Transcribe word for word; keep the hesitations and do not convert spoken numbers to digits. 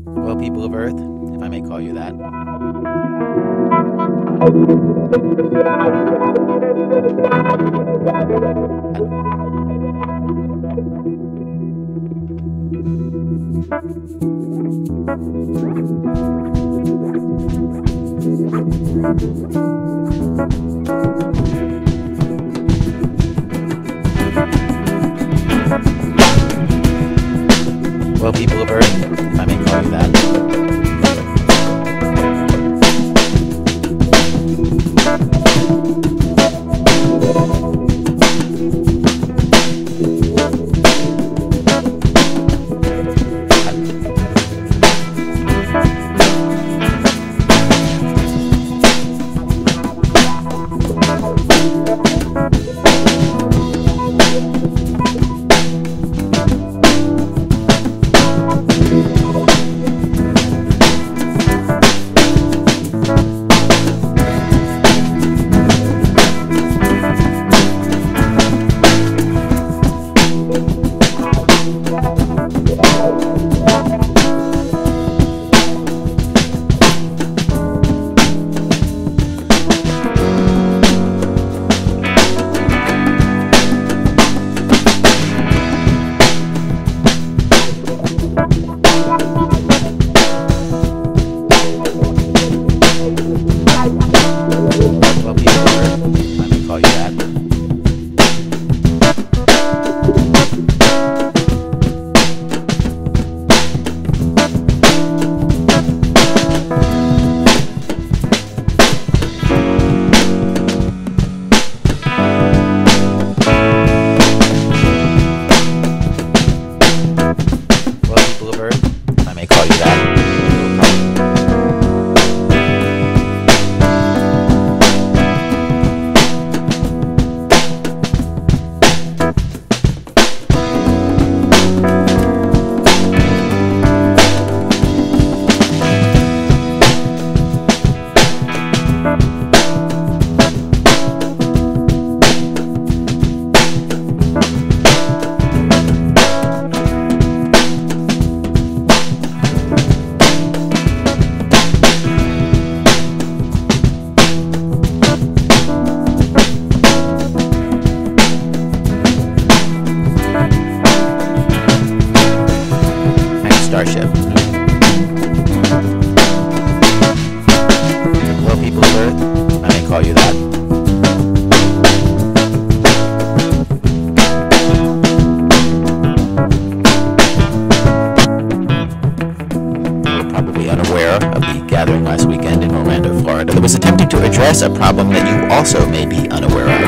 Well, people of Earth, if I may call you that. Well, people of Earth, if I may call you that. Starship. Well, people of Earth, I may call you that. You were probably unaware of the gathering last weekend in Orlando, Florida that was attempting to address a problem that you also may be unaware of.